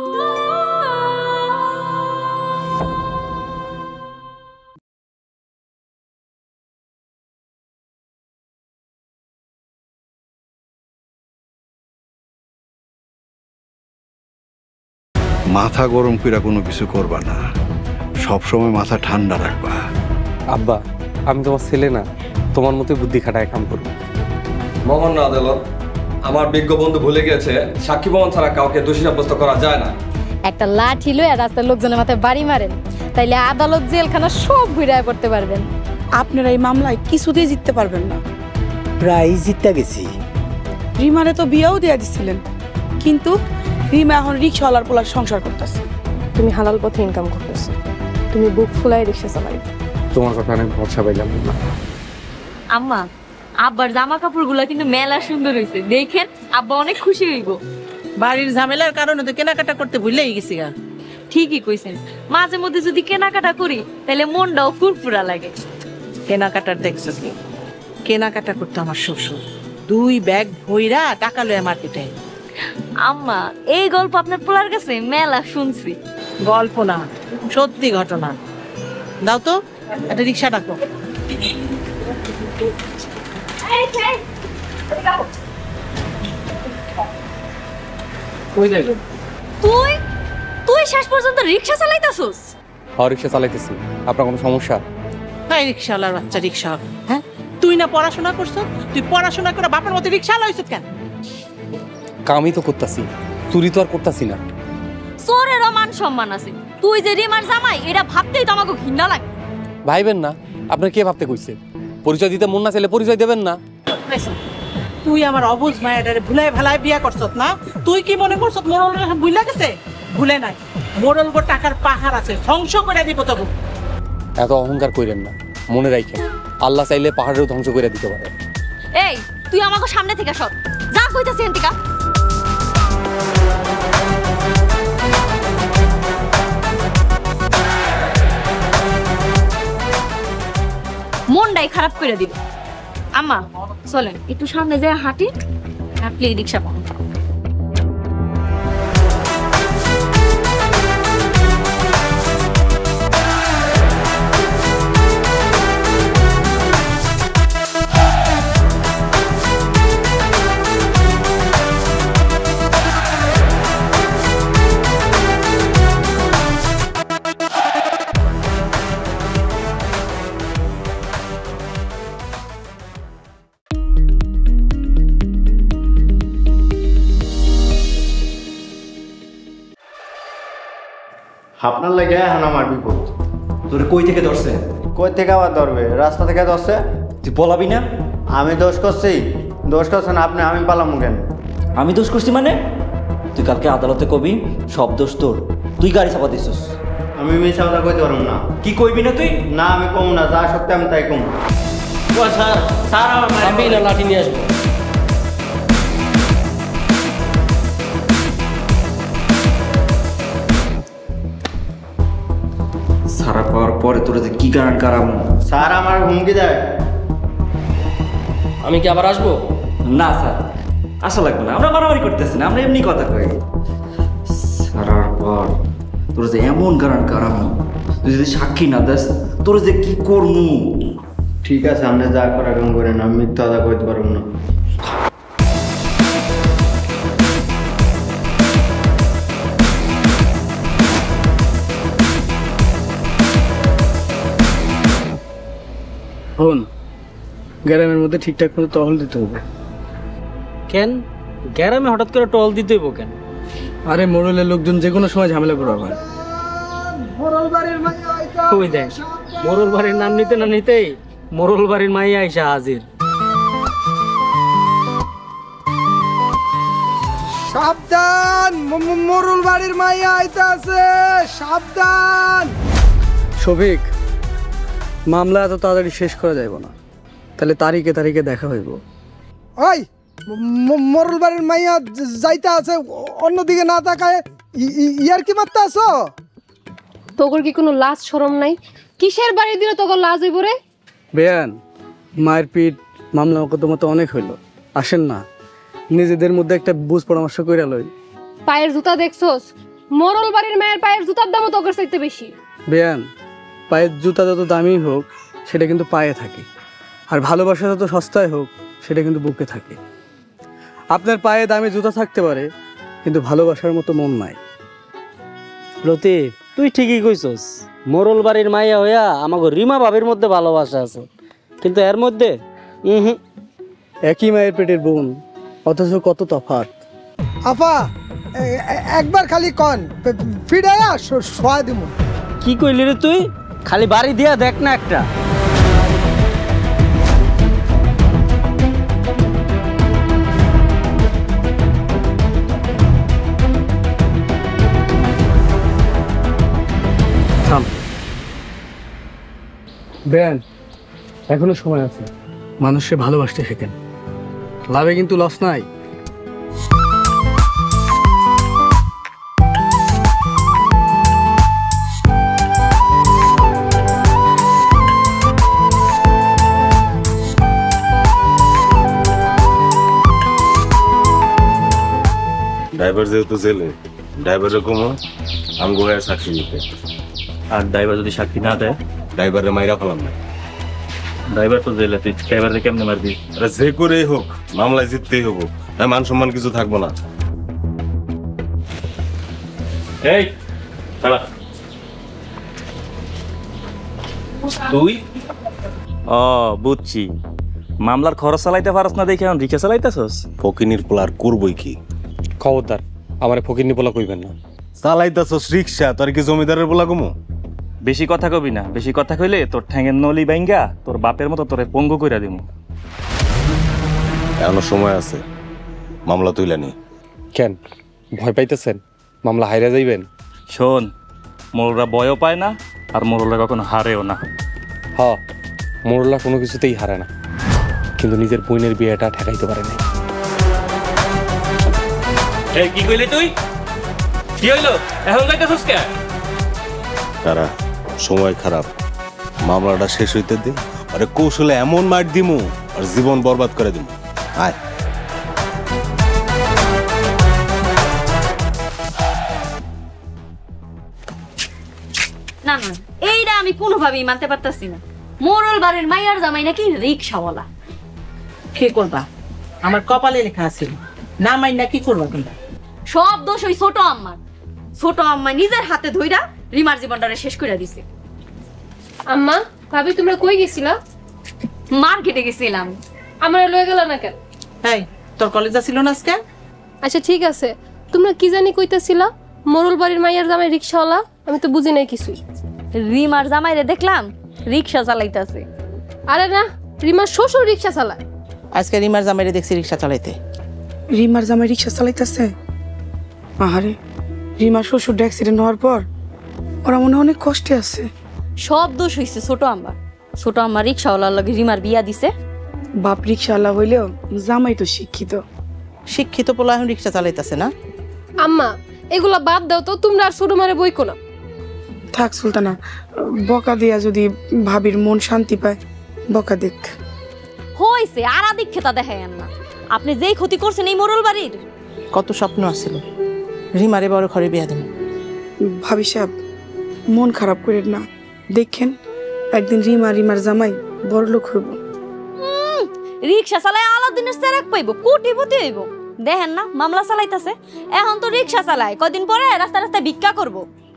মাথা গরম করে কোনো কিছু করবা না, সবসময় মাথা ঠান্ডা রাখবা। আব্বা, আমি তোমার ছেলে না, তোমার মতোই বুদ্ধি খাটায় কাম করবো। মহামান্য আদালত, আমার বিজ্ঞ বন্ধু ভুলে গেছে সাক্ষী প্রমাণ ছাড়া কাউকে দোষী সাব্যস্ত করা যায় না। একটা লাঠি লয়ে রাস্তার লোকজনের মাথায় বাড়ি মারেন, তাইলে আদালত জেলখানা সব ঘুরায় করতে পারবেন। আপনারা এই মামলায় কিছুতেই জিততে পারবেন না। প্রায় জিততে গেছি। রিমারে তো বিয়েও দিয়ে দিছিলেন, কিন্তু রিমা এখন রিক্সাওয়ালার পোলার সংসার করতেছে। তুমি হালাল পথে ইনকাম করতেছো, তুমি বুক ফুলাই রিক্সা চালাই। তোমার কথা অনেক ভরসা পাইলাম না। আম্মা, আব্বার জামা কাপড়গুলো কিন্তু মেলা সুন্দর হয়েছে, দেখেন আব্বা অনেক খুশি হইব। বাড়ির ঝামেলার কারণে তো কেনাকাটা করতে ভুলেই গেছি গা। ঠিকই কইছেন, মাঝে মধ্যে যদি কেনাকাটা করি তাহলে মনটাও ফুরফুরা লাগে। কেনাকাটার দেখছো কি? কেনাকাটা করতে আমার শ্বশুর 2 ব্যাগ ভইরা টাকা লয়ে মার্কেটে। আম্মা, এই গল্প আপনার পোলার কাছে মেলা শুনছি। গল্প না, সত্যি ঘটনা। দাও তো একটা রিক্সা ডাকো। তুই তুই শেষ পর্যন্ত রিক্সা চালাইতাছস? রিক্সা চালাইতেছি। আপনার কোনো সমস্যা? তাই রিক্সাওয়ালার বাচ্চা রিক্সা, হ্যাঁ? তুই না পড়াশোনা করছ? তুই পড়াশোনা করে বাপের মতো রিক্সা লইছ কেন? কামই তো করতেছি, চুরি তো আর করতেছি না। চোরেরও মান সম্মান আছে, তুই যে রিমার জামাই এটা ভাবতেই তো আমাকে ঘৃণা লাগে। ভাইবেন না, আপনার কে ভাবতে কইছে? পরিচয় দিতে মন না চাইলে পরিচয় দেবেন না। তুই আমার অবুঝ মায়াটারে ভুলাই ভালাই বিয়া করছত না? তুই কি মনে করছত মোরল ভুলা গেছে? ভুলে নাই, মোরল গো টাকার পাহাড় আছে, ধ্বংস করে দিব তবু। এত অহংকার কইরেন না, মনে রাখেন আল্লাহ চাইলে পাহাড়েও ধ্বংস করে দিতে পারে। এই, তুই আমাকে সামনে থেকে সর, যা কইতাছিস এন্তিকা। মনটাই খারাপ করে দিল। আম্মা চলেন একটু সামনে যায় হাঁটি, হাঁটলে রিক্সা পাবো। আপনার লাগে এখন আমার বিপদ। তোর কই থেকে ধরছে? কই থেকে আবার ধরবে? রাস্তা থেকে ধরছে। তুই পলাবি না? আমি দোষ করছি? দোষ করছেন আপনি, আমি পালামু কেন? আমি দোষ করছি মানে? তুই কালকে আদালতে কবি সব দোষ তোর, তুই গাড়ি চাপা দিছিস। আমি মিছা কথা কইতে পারবো না। কি কইবি না তুই? না আমি কম না, যা সত্যি আমি তাই কম। স্যার স্যার আমি লাঠি নিয়ে আসবো। সারা পাওয়ার পরে তোরা যে কি গান কারাম। স্যার আমার হুমকি দেয়। আমি কি আবার আসবো? না স্যার, আসা লাগবে না, আমরা মারামারি করতেছি না, আমরা এমনি কথা কই। সারার পর তোর যে এমন গান কারাম, তুই যদি সাক্ষী না দেস তোর যে কি করমু। ঠিক আছে, আপনি যা করার কাম করেন, আমি মিথ্যা কথা কইতে পারবো না। শোন, গ্রামের মধ্যে ঠিকঠাক মতো টহল দিতে হবে। কেন গ্রামে হঠাৎ করে টহল দিতে হইব কেন? আরে মোড়লের লোকজন যে কোনো সময় ঝামেলা করে আবার। ওই দেখ, মোরল বাড়ির নাম নিতে না নিতেই মোরল বাড়ির মাইয়া আইসা হাজির। সাবধান, মোড়ল বাড়ির মাইয়া আইতে আছে, সাবধান। শফিক, মামলা এত তাড়াতাড়ি শেষ করা যাইব না, তাহলে তারিখে তারিখে দেখা হইব। ওই মোরল বাড়ির মাইয়া যাইতে আছে, অন্যদিকে না তাকায় ইয়ার কি মারতে আছো? তোর কি কোনো লাজ শরম নাই? কিসের বাড়ি দিলে তোর লাজ হইব রে? বেয়ান, মারপিট মামলা মোকদ্দমা তো অনেক হইল, আসেন না নিজেদের মধ্যে একটা বুঝ পরামর্শ কইরা লই। পায়ের জুতা দেখছস? মোরল বাড়ির মায়ের পায়ের জুতার দামও তোর চাইতে বেশি। বেয়ান, পায়ের জুতা যত দামি হোক সেটা কিন্তু পায়ে থাকে, আর ভালোবাসা যত সস্তায় হোক সেটা কিন্তু বুকে থাকে। আপনার পায়ে দামি জুতা থাকতে পারে, কিন্তু ভালোবাসার মতো মন নাই। লতিফ, তুই ঠিকই কইছস। মোরল বাড়ির মাইয়া হইয়া আমাকে রিমা ভাবির মধ্যে ভালোবাসা আছে, কিন্তু এর মধ্যে একই মায়ের পেটের বোন, অথচ কত তফাৎ। আপা একবার খালি কন ফিরাইয়া শোয়া দিব। কি কইলি রে তুই? খালি বাড়ি দিয়া দেখ না একটা। থাম বেয়ান, এখনো সময় আছে। মানুষকে ভালোবাসতে শেখেন, লাভে কিন্তু লস নাই। ড্রাইভার যেহেতু জেলে, ড্রাইভারের কমো আমগো হয়ে সাক্ষী দিতে। আর ড্রাইভার যদি সাক্ষী না দেয়, ড্রাইভারের মাইরা ফেলাম না। ড্রাইভার তো জেলে, তুই ড্রাইভারকে কেমনে মারবি? আরে যে করেই হোক মামলায় জিততেই হবো, তাই মান সম্মান কিছু থাকবো না। এই দাঁড়া। তুই বুঝছি, মামলার খরচ চালাইতে পারস না দেখে এখন রিক্সা চালাইতেছস। ফকিনির পোলার করবই কি? খবরদার আমার ফকিরনি বলা কইবেন না। চালাইতেছস রিক্সা, তোর কি জমিদারের পোলা কমু? বেশি কথা কবি না, বেশি কথা কইলে তোর ঠ্যাঙের নলি বাইঙ্গা তোর বাপের মতো তোরে পঙ্গু কইরা দিমু। এখনো সময় আছে, মামলা তুইলা নি। কেন ভয় পাইতেছেন মামলা হাইরা যাইবেন? শোন, মোরলরা ভয়ও পায় না, আর মোরলরা কখনো হারেও না। হ, মোরলা কোনো কিছুতেই হারে না, কিন্তু নিজের বোনের বিয়েটা ঠেকাইতে পারে না। এই কি কইলি তুই? কি হইলো? এখন যাইতেছস কে? তারা সময় খারাপ, মামলাটা শেষ হইতে দে, আরে কৌশলে এমন মার দিমু আর জীবন বরবাদ করে দিমু। আয় না না, এইটা আমি কোনোভাবেই মানতে পারতাছি না। মোরল বাড়ির মাইয়ার জামাই নাকি রিক্সাওয়ালা। কি করবা? আমার কপালে লেখা আছে, না মাই না কি করবা তোমরা? সব দোষ ওই ছোট আম্মার। ছোট আম্মা নিজের হাতে ধইরা রিমার জীবনটারে শেষ করে দিছে। আম্মা, ভাবি তোমরা কই গেছিলা? মার্কেটে গেছিলাম। আমরা লয়ে গেল না কেন? এই তোর কলেজ ছিল না আজকে? আচ্ছা ঠিক আছে, তোমরা কি জানি কইতাছিলা মোরল বাড়ির মাইয়ার জামাই রিকশাওয়ালা? আমি তো বুঝি নাই কিছুই। রিমার জামাইরে দেখলাম রিকশা চালাইতাছে। আরে না, রিমার শ্বশুর রিকশা চালায়। আজকে রিমার জামাইরে দেখছি রিকশা চালাইতে। রিমার জামাই রিকশা চালাইতেছে? আহারে, রিমার শ্বশুর অ্যাক্সিডেন্ট হওয়ার পর ওরা মনে অনেক কষ্টে আছে। সব দোষ হইছে ছোট আম্মা। ছোট আম্মা রিকশাওয়ালার লগে রিমার বিয়া দিছে। বাপ রিকশাওয়ালা হইলেও জামাই তো শিক্ষিত। শিক্ষিত পোলা এখন রিকশা চালাইতেছে না? আম্মা এগুলা বাদ দাও তো, তোমরা আর ছোট মারে বইকো না। থাক সুলতানা, বকা দিয়া যদি ভাবির মন শান্তি পায়, বকা দেখ। হইছে আর আদিক্ষেতা দেখায় না। আপনি যেই ক্ষতি করছেন এই মোরল বাড়ির। কত স্বপ্ন আছিল রিমারে বড় ঘরে বিয়া দেব। ভাবি সাহেব, মন খারাপ করেন না, দেখেন একদিন রিমার জামাই বড় লোক হইব। রিকশা চালায় আলাদিনের সেরাক পাইব, কোটিপতি হইব। দেখেন না মামলা চালাইতাছে। এখন তো রিকশা চালায়, কদিন পরে রাস্তা রাস্তায় ভিক্ষা করব।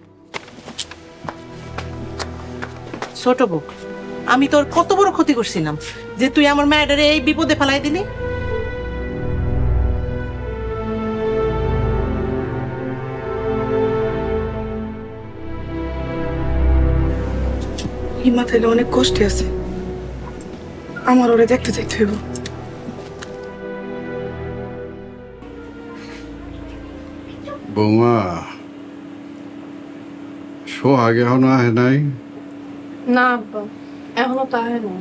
ছোট বউ, আমি তোর কত বড় ক্ষতি করছিলাম যে তুই আমার মায়ের এই বিপদে ফেলাই দিলি। রিমা তাইলে অনেক কষ্টে আছে, আমার ওরে দেখতে চাইতে হইব। বৌমা, সোহাগ এখনো আহে নাই? না আব্বা, এখনো তো আহে না।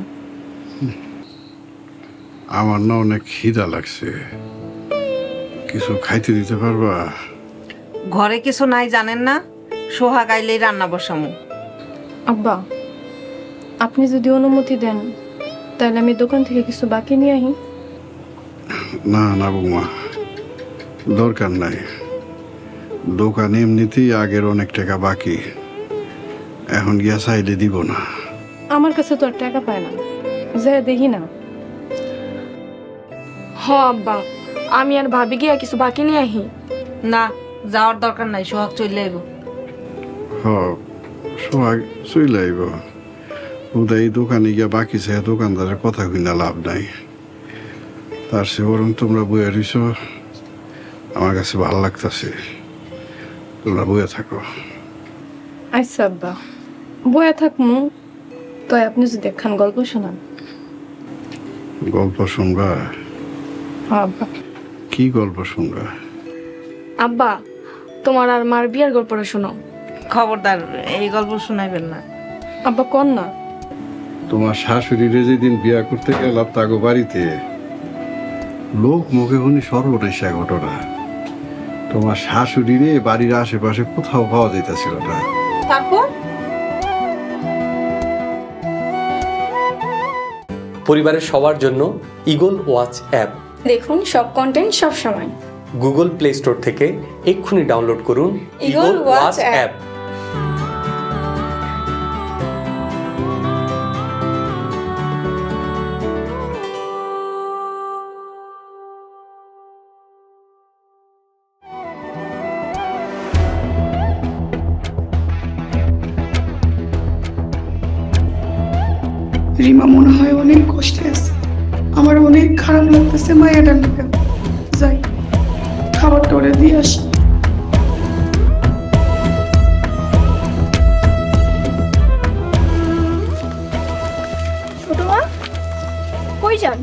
আমার না অনেক খিদা লাগছে, কিছু খাইতে দিতে পারবা? ঘরে কিছু নাই জানেন না? সোহাগ আইলেই রান্না বসামু। আব্বা, আপনি যদি অনুমতি দেন তাহলে আমি দোকান থেকে কিছু বাকি নিয়ে আহি। না না বৌমা, দরকার নাই। দোকান এমনিতেই আগের অনেক টাকা বাকি, এখন গিয়া চাইলে দিব না। আমার কাছে তো আর টাকা পায় না, যা দেখি না। হ আব্বা, আমি আর ভাবি গিয়া কিছু বাকি নিয়ে আহি। না, যাওয়ার দরকার নাই, সোহাগ চলে আইব। সোহাগ চলে আইব, উদয় দোকানে গিয়া বাকি চাই দোকানদারের কথা কিনা লাভ নাই। তার সে বরং তোমরা বইয়া রইছ, আমার কাছে ভালো লাগতেছে, তোমরা বইয়া থাকো। আচ্ছা আব্বা, বয়া থাকমু। তো আপনি যদি একখান গল্প শোনান। গল্প শুনবা? আব্বা। কি গল্প শুনবা? আব্বা, তোমার আর মার বিয়ার গল্পটা শোনাও। খবরদার, এই গল্প শোনাইবেন না। আব্বা কোন না। তোমার শাশুড়িরে যেদিন বিয়া করতে গেলাম তাগো বাড়িতে, লোক মুখে শুনি সর্বনেশা ঘটনা। তোমার শাশুড়িরে বাড়ির আশেপাশে কোথাও পাওয়া যাইতেছিল না। তারপর পরিবারের সবার জন্য ইগল ওয়াচ অ্যাপ দেখুন সব কন্টেন্ট সব সময়। গুগল প্লে স্টোর থেকে এক্ষুনি ডাউনলোড করুন ইগল ওয়াচ অ্যাপ। রিমা মনে হয় অনেক কষ্টে আছে, আমার অনেক খারাপ লাগতেছে মায়াটার লোকে। যাই খাবারটা ওরে দিয়ে আসি। ছোট মা কই যান?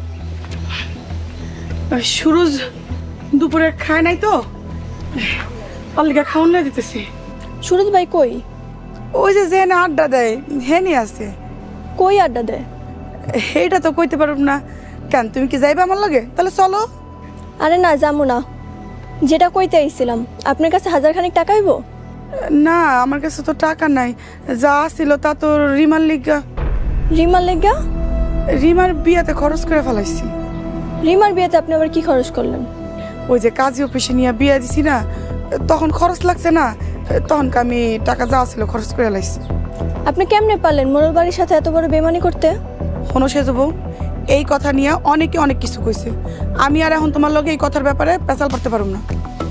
সুরজ দুপুরে খায় নাই তো, অল্লিকা খাওয়ান না দিতেছি। সুরজ ভাই কই? ওই যে না আড্ডা দেয় হেনি আছে। কই আড্ডা দেয়? এইটা তো কইতে পারব না। কেন, তুমি কি যাইবে আমার লাগে? তাহলে চলো। আরে না, যাবো না। যেটা কইতে আইছিলাম, আপনার কাছে 1000 খানিক টাকা হইব? না, আমার কাছে তো টাকা নাই, যা ছিল তা তো রিমার লিগা। রিমার লিগা? রিমার বিয়াতে খরচ করে ফেলাইছি। রিমার বিয়াতে আপনি আবার কি খরচ করলেন? ওই যে কাজী অফিসে নিয়ে বিয়া দিছি না, তখন খরচ লাগছে না, তখন আমি টাকা যা ছিল খরচ করে লাইছি। আপনি কেমনে পারলেন মোড়ল বাড়ির সাথে এত বড় বেমানি করতে? শোনো সেজু বউ, এই কথা নিয়ে অনেকে অনেক কিছু কইছে। আমি আর এখন তোমার লগে এই কথার ব্যাপারে পেঁচাল করতে পারব না।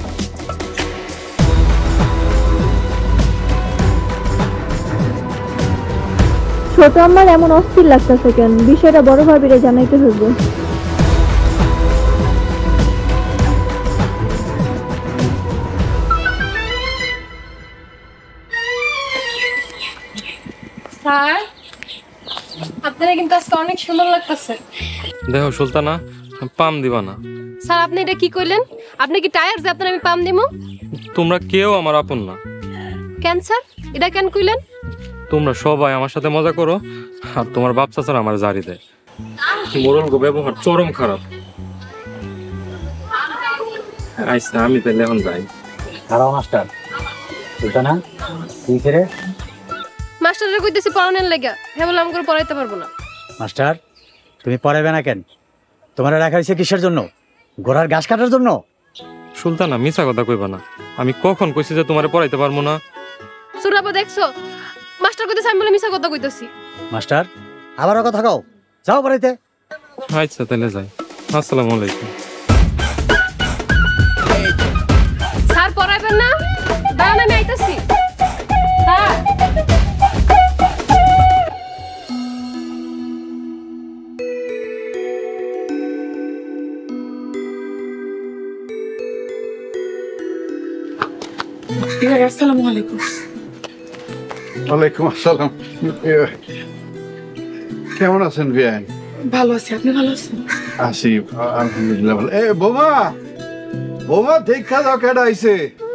ছোট আমার এমন অস্থির লাগতেছে কেন? বিষয়টা বড় ভাবিরে জানাইতে হইব। স্যার, আপনারা কিন্তু আজকে অনেক সুন্দর লাগতেছে। দেখো সুলতানা, পাম দিবা না। স্যার আপনি এটা কি কইলেন? আপনি কি টায়ার যে আপনার আমি পাম দিমু? তোমরা কেউ আমার আপন না। কেন স্যার, এটা কেন কইলেন? তোমরা সবাই আমার সাথে মজা করো, আর তোমার বাপ চাচারা আমার জারি দেয়। মোরল গো ব্যবহার চরম খারাপ। আইসা আমি তাহলে এখন যাই। দাঁড়াও মাস্টার। সুলতানা কি রে? মাস্টাররা কইতেছি পড়ানোর লাগা, হ্যাঁ বলে আমি করে পড়াইতে পারবো না। মাস্টার তুমি পড়াবে না কেন? তোমার রাখা হয়েছে কিসের জন্য? ঘোড়ার ঘাস কাটার জন্য? সুলতানা মিছা কথা কইবা না। আমি কখন কইছি যে তোমারে পড়াইতে পারবো না? সুরাবা দেখছো, মাস্টার কইতেছে আমি বলে মিছা কথা কইতেছি। মাস্টার আবারও কথা কও, যাও পড়াইতে। আচ্ছা তাহলে যাই। আসসালামু আলাইকুম। স্যার পড়াইবেন না? দাঁড়ান আমি আইতাছি। স্যার আসসালামু আলাইকুম। ওয়ালাইকুম আসসালাম। কেমন আছেন বিয়ান? ভালো আছি, আপনি ভালো আছেন? আছি আলহামদুলিল্লাহ ভালো। এ বোমা, বোমা দেখা দাও কেডা আইছে।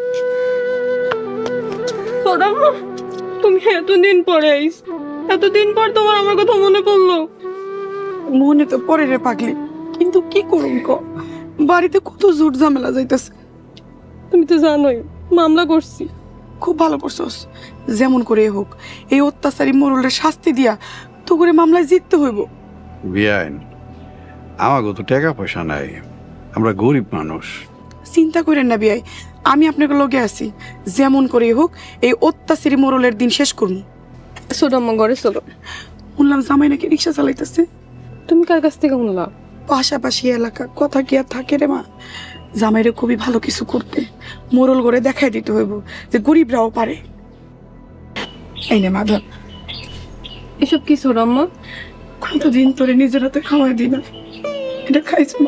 সোডামা, তুমি এতদিন পরে আইস, এতদিন পর তোমার আমার কথা মনে পড়লো? মনে তো পরে রে পাগলি, কিন্তু কি করুন ক, বাড়িতে কত জোর ঝামেলা যাইতেছে। তুমি তো জানোই মামলা করছি। খুব ভালো করছস, যেমন করে হোক এই অত্যাচারী মোরলের শাস্তি দিয়া তো করে মামলায় জিততে হইব। বিয়ান, আমাগো তো টাকা পয়সা নাই, আমরা গরিব মানুষ। চিন্তা করেন না বিয়াই, আমি আপনাকে লগে আছি। যেমন করে হোক এই অত্যাচারী মোরলের দিন শেষ করুন। ছোট আম্মা ঘরে চলো। শুনলাম জামাই নাকি রিক্সা চালাইতেছে। তুমি কার কাছ থেকে শুনলাম? পাশাপাশি এলাকা, কথা কি আর থাকে রে মা? জামাইরে খুবই ভালো কিছু করতে মোরল করে দেখাই দিতে হইব যে গরিবরাও পারে। এই নে মাধব, এসব কি ছোট আম্মা? কতদিন তোরে নিজের হাতে খাওয়াই দিই না, এটা খাইছ মা।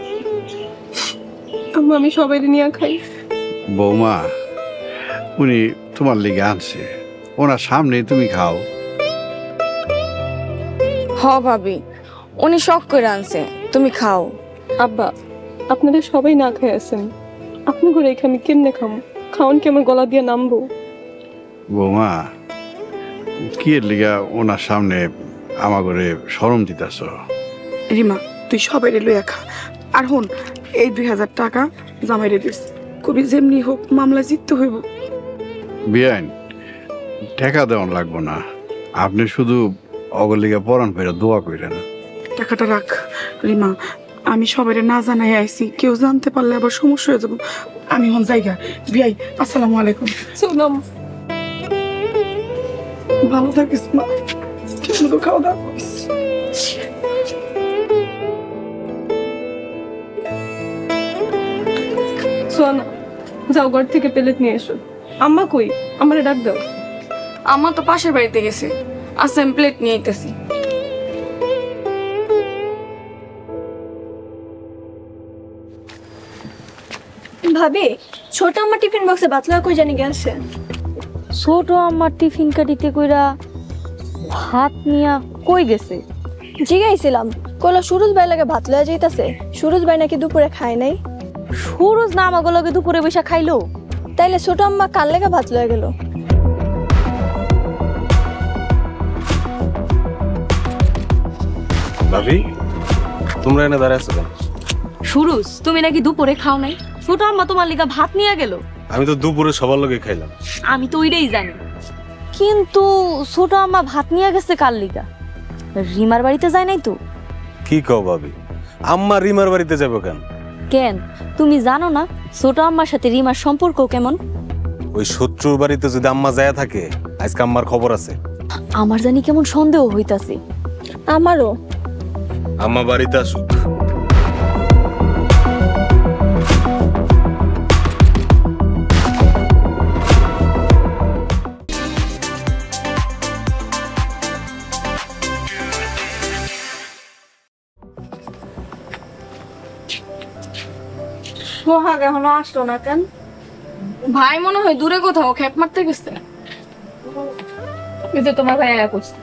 আম্মা আমি সবাই নিয়ে খাই। বৌমা, উনি তোমার লেগে আনছে, ওনার সামনে তুমি খাও। হ ভাবি, উনি শখ করে আনছে, তুমি খাও। আব্বা, আপনাদের সবাই না খাই আছেন, আপনি করে এখানে কেমনে খাম? খাওন কি আমার গলা দিয়ে নামবো? বৌমা, কি এর লিগা ওনার সামনে আমার ঘরে শরম দিতেছ? রিমা, তুই সবাই লইয়া খা। আর হন, এই 2000 টাকা জামাইরে দিস, কবি যেমনি হোক মামলা জিততে হইব। বিয়াইন, টাকা দেওয়ান লাগবো না, আপনি শুধু অগলিগা পরাণ ফেরা দোয়া কইরেন। টাকাটা রাখ রিমা, আমি সবাই না জানাই আইছি, কেউ জানতে পারলে আবার সমস্যা হয়ে যাবো। আমি হন জায়গা। বিয়াই, আসসালামু আলাইকুম। সোনাম, ভালো থাকিস মা, ঠিক মতো খাওয়া দাওয়া করিস। সোনা, যাও ঘর থেকে প্লেট নিয়ে এসো। আম্মা কই? আমারে ডাক দাও। আম্মা তো পাশের বাড়িতে গেছে, আচ্ছা আমি প্লেট নিয়ে আইতেছি। ভাবি, ছোট আম্মা টিফিন বক্সে বাতলা কই জানি গেছে। ছোট আমার টিফিন কাটিতে কইরা ভাত নিয়া কই গেছে? জিগাইছিলাম, কইলা সুরজ ভাই লাগে ভাত লয়া যাইতাছে। সুরজ ভাই নাকি দুপুরে খায় নাই। সুরজ না আমাগো লগে দুপুরে বসে খাইলো? তাইলে ছোট আম্মা কার লেগে ভাত লয়া গেল? ভাবি, তোমরা এনে দাঁড়ায় আছো কেন? সুরজ, তুমি নাকি দুপুরে খাও নাই? ছোট আম্মা তোমার লিগা ভাত নিয়ে গেল। আমি তো দুপুরে সবার লগে খাইলাম। আমি তো ওইটাই জানি, কিন্তু ছোট আম্মা ভাত নিয়ে গেছে কার লিগা? রিমার বাড়িতে যায় নাই তো? কি কও ভাবি, আম্মা রিমার বাড়িতে যাবো কেন? কেন, তুমি জানো না ছোট আম্মার সাথে রিমার সম্পর্ক কেমন? ওই শত্রুর বাড়িতে যদি আম্মা যায় থাকে, আজকে আম্মার খবর আছে। আমার জানি কেমন সন্দেহ হইতাছে। আমারও। আম্মা বাড়িতে আসুক। সোহাগ এখনো আসলো না কেন? ভাই মনে হয় দূরে কোথাও খেপ মারতে গেছে। এই তো তোমার ভাই আয়া করছে।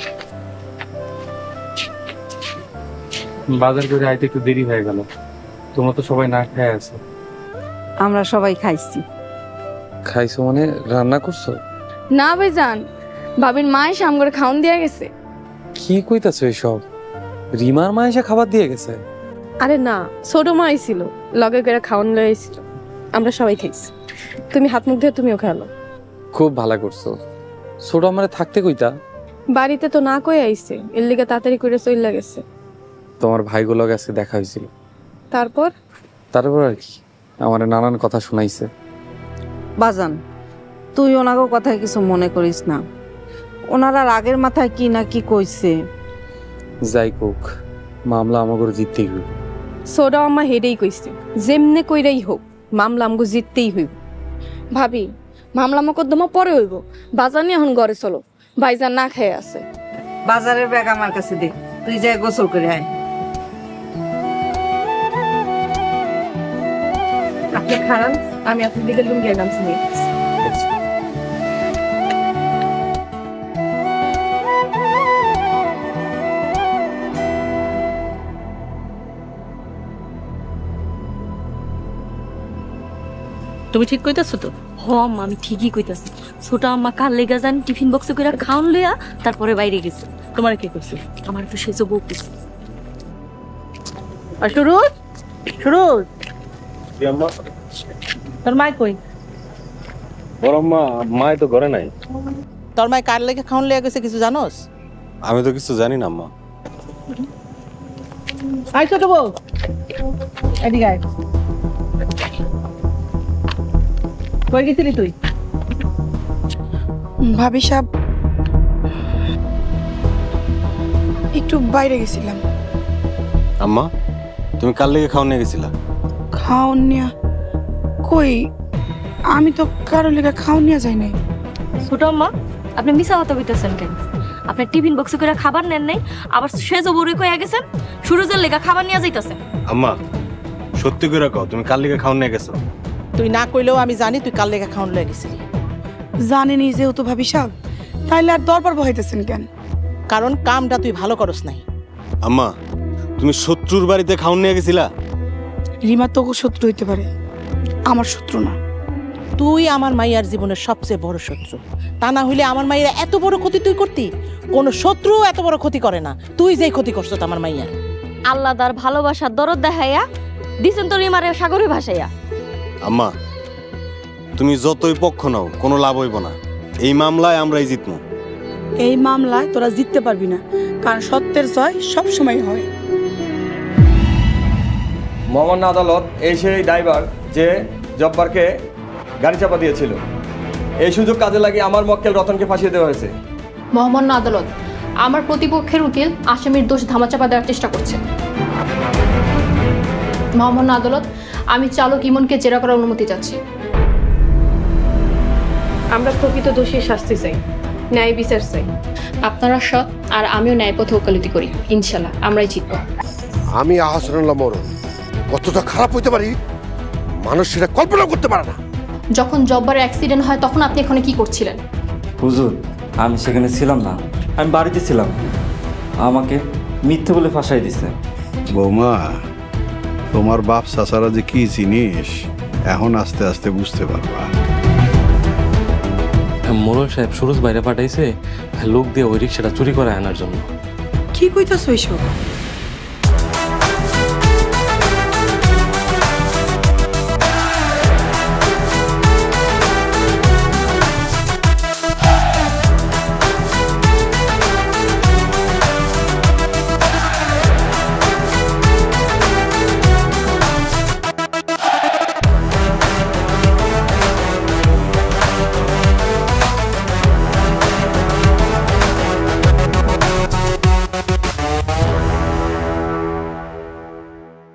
বাজার করে আইতে একটু দেরি হয়ে গেল, তোমরা তো সবাই না খেয়ে আছো। আমরা সবাই খাইছি। খাইছো মানে রান্না করছো? না ভাইজান, ভাবির মা এসে আমগরে খাওন দিয়া গেছে। কি কইতাছো এসব? রিমার মা এসে খাবার দিয়ে গেছে? আরে না, ছোট মা আইছিল, লগে করে খাওয়ান লয়ে আইছিল, আমরা সবাই খাইছি। তুমি হাত মুখ ধুয়ে তুমিও খেলো। খুব ভালো করছো। ছোট আমারে থাকতে কইতা। বাড়িতে তো না কই আইছে, এর লিগে তাড়াতাড়ি করে চইলা গেছে। তোমার ভাইগুলো আজকে দেখা হয়েছিল। তারপর আর কি, আমার নানান কথা শোনাইছে। বাজান, তুই ওনাগো কথায় কিছু মনে করিস না। ওনারা রাগের মাথায় কি না কি কইছে। যাই কোক, মামলা আমাকে জিততেই হইব। ছোট আম্মা হেডেই কইছে, যেমনে কইরাই হোক মামলা আমগো জিততেই হইব। ভাবি, মামলা মোকদ্দমা পরে হইব, বাজানি এখন ঘরে চলো, ভাইজান না খেয়ে আছে। বাজারের ব্যাগ আমার কাছে দে, তুই যাই গোসল করে আয়। আপনি খারান, আমি আপনার দিকে লুঙ্গি আর গামছা নিয়ে আসছি। তুমি ঠিক কইতাছো তো? হ আম্মা, আমি ঠিকই কইতাছি। ছোট আম্মা কাল লেগা জানি টিফিন বক্সে করে খাওন লইয়া তারপরে বাইরে গেছে। তোমার কি কইছে? আমার তো সেজো বউ কইছে। আর সুরজ, সুরজ, তোর মাই কই? বড় মা, মাই তো ঘরে নাই। তোর মাই কার লেগে খাওন লইয়া গেছে কিছু জানোস? আমি তো কিছু জানি না আম্মা। আই ছোট বউ, এদিকে আয়। কই গেছিলি তুই? ভাবি সাহেব, একটু বাইরে গেছিলাম। আম্মা তুমি কার লেগে খাওয়া নিয়ে গেছিলা? খাওন নিয়া কই, আমি তো কারো লেগে খাওন নিয়ে যাই নাই। ছোট আম্মা, আপনি মিছা কথা বলতেছেন কেন? আপনি টিফিন বক্সে করে খাবার নেন নাই, আবার সেজ বড়ি কইয়া গেছেন সুরজের লেগা খাবার নিয়ে যাইতাছেন। আম্মা সত্যি করে কও, তুমি কার লেগে খাওয়া নিয়ে গেছো? তুই না কইলেও আমি জানি তুই কাল লেগে খাওন লয়ে গেছিলি। জানেনি যেহেতু ভাবি সাহেব, তাইলে আর দরবার বহাইতেছেন কেন? কারণ কামটা তুই ভালো করস নাই। আম্মা তুমি শত্রুর বাড়িতে খাওয়া নিয়ে গেছিলা? রিমা তো শত্রু হইতে পারে, আমার শত্রু না। তুই আমার মাইয়ার জীবনের সবচেয়ে বড় শত্রু। তা না হইলে আমার মাইয়ের এত বড় ক্ষতি তুই করতি? কোনো শত্রু এত বড় ক্ষতি করে না, তুই যেই ক্ষতি করছ আমার মাইয়ার। আল্লাহ তার ভালোবাসার দরদ দেখাইয়া দিছেন তোর ইমারে সাগরে ভাসাইয়া। আম্মা তুমি যতই পক্ষ নাও কোনো লাভ হইব না, এই মামলায় আমরাই জিতবো। এই মামলায় তোরা জিততে পারবি না, কারণ সত্যের জয় সবসময় হয়। মহামান্য আদালত এই সেই ড্রাইভার যে জব্বারকে গাড়ি চাপা দিয়েছিল। এই সুযোগ কাজে লাগিয়ে আমার মক্কেল রতনকে ফাঁসিয়ে দেওয়া হয়েছে। মহামান্য আদালত, আমার প্রতিপক্ষের উকিল আসামির দোষ ধামাচাপা দেওয়ার চেষ্টা করছে। মহামান্য আদালত, আমি চালক ইমনকে জেরা করার অনুমতি চাচ্ছি। আমরা প্রকৃত দোষীর শাস্তি চাই, ন্যায় বিচার চাই। আপনারা সৎ আর আমিও ন্যায়পথে ওকালতি করি, ইনশাল্লাহ আমরাই জিতব। আমি আহসানুল্লাহ মরণ কতটা খারাপ হইতে পারি মানুষ সেটা কল্পনা করতে পারে না। যখন জব্বারের অ্যাক্সিডেন্ট হয় তখন আপনি এখানে কি করছিলেন? হুজুর আমি সেখানে ছিলাম না, আমি বাড়িতে ছিলাম। আমাকে মিথ্যে বলে ফাঁসাই দিছে। বৌমা, তোমার বাপ চাচারা যে কি জিনিস এখন আস্তে আস্তে বুঝতে পারবা। মোড়ল সাহেব সুরজ বাইরে পাঠাইছে লোক দিয়ে ওই রিক্সাটা চুরি করে আনার জন্য। কি কইতাছ এইসব?